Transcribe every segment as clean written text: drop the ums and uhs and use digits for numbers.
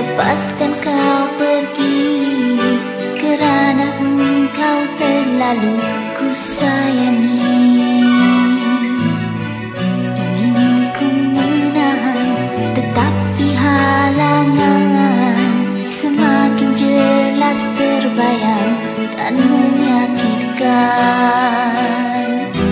melepaskan kau pergi, kerana engkau terlalu ku sayangi. Ingin ku menahan, tetapi halangan semakin jelas terbayang dan menyakitkan.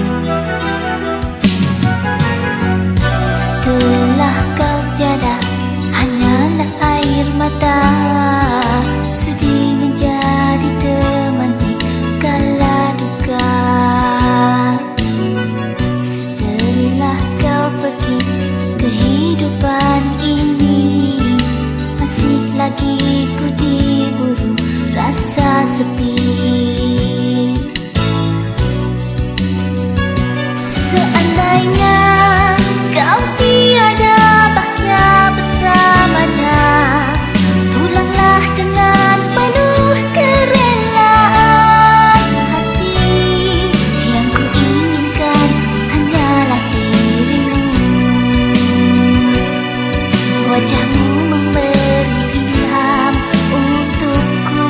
Setelah kau tiada, hanyalah air mata sudi menjadi teman di kala duka. Setelah kau pergi, kehidupan ini masih lagi ku diburu rasa sepi. Seandainya kau tiada bahagia bersamanya, pulanglah dengan penuh kerelaan hati. Yang ku inginkan hanyalah dirimu, wajahmu memberi ilham untukku.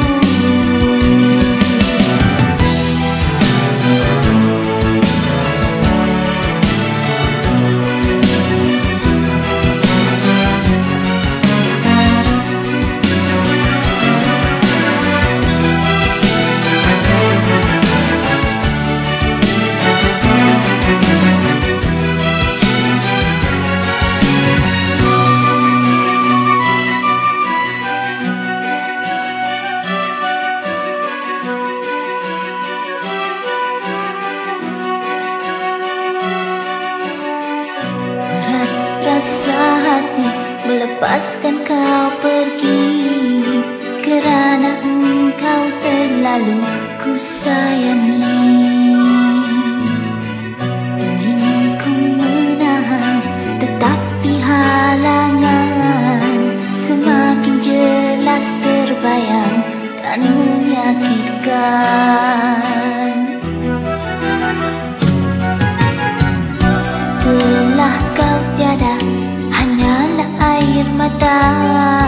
Rasa hati melepaskan kau pergi, kerana engkau terlalu ku sayangi. Ingin ku menahan, tetapi halangan semakin jelas terbayang dan menyakitkan. Setelah kau tiada, hanyalah air mata